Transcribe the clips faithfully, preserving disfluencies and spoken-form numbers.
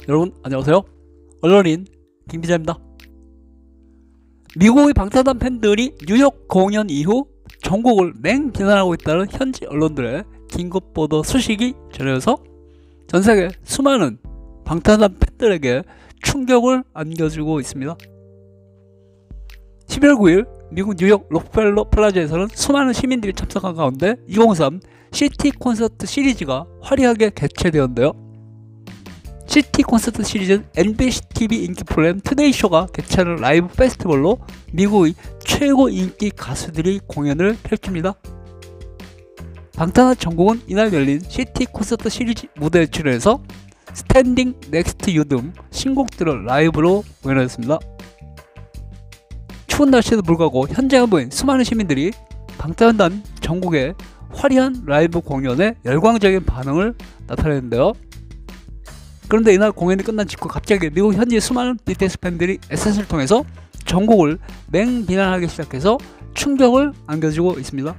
여러분 안녕하세요. 언론인 김기자입니다. 미국의 방탄소년단 팬들이 뉴욕 공연 이후 전국을 맹비난하고 있다는 현지 언론들의 긴급 보도 소식이 전해져서 전세계 수많은 방탄소년단 팬들에게 충격을 안겨주고 있습니다. 십일월 구일 미국 뉴욕 록펠러 플라자에서는 수많은 시민들이 참석한 가운데 이천이십삼 시티 콘서트 시리즈가 화려하게 개최되었는데요. 시티 콘서트 시리즈는 엠비씨 티비 인기 프로그램 투데이쇼가 개최하는 라이브 페스티벌로 미국의 최고 인기 가수들이 공연을 펼칩니다. 방탄소년단 전국은 이날 열린 시티 콘서트 시리즈 무대에 출연해서 스탠딩 넥스트 유 등 신곡들을 라이브로 공연하였습니다. 추운 날씨에도 불구하고 현장에 모인 수많은 시민들이 방탄소년단 전국의 화려한 라이브 공연에 열광적인 반응을 나타냈는데요. 그런데 이날 공연이 끝난 직후 갑자기 미국 현지의 수많은 비티에스 팬들이 에스엔에스를 통해서 전국을 맹비난하기 시작해서 충격을 안겨주고 있습니다.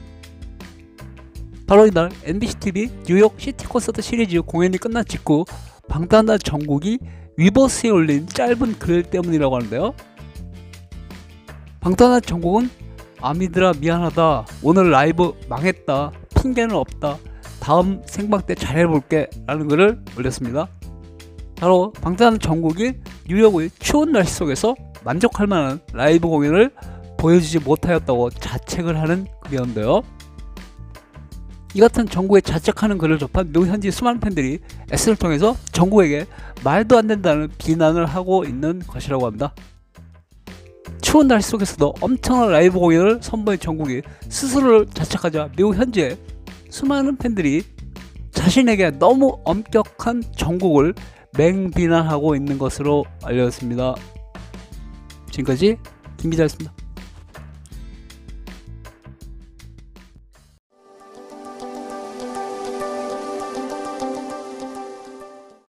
바로 이날 엠비씨 티비 뉴욕 시티 콘서트 시리즈 공연이 끝난 직후 방탄소년단 전국이 위버스에 올린 짧은 글 때문이라고 하는데요. 방탄소년단 전국은 아미들아 미안하다, 오늘 라이브 망했다, 핑계는 없다, 다음 생방 때 잘해볼게 라는 글을 올렸습니다. 바로 방탄소년단 전국이 뉴욕의 추운 날씨 속에서 만족할 만한 라이브 공연을 보여주지 못하였다고 자책을 하는 글이었는데요. 이 같은 전국에 자책하는 글을 접한 미국 현지 수많은 팬들이 에스엔에스를 통해서 전국에게 말도 안 된다는 비난을 하고 있는 것이라고 합니다. 추운 날씨 속에서도 엄청난 라이브 공연을 선보인 전국이 스스로를 자책하자 미국 현지의 수많은 팬들이 자신에게 너무 엄격한 전국을 맹비난하고 있는 것으로 알려졌습니다. 지금까지 김기자였습니다.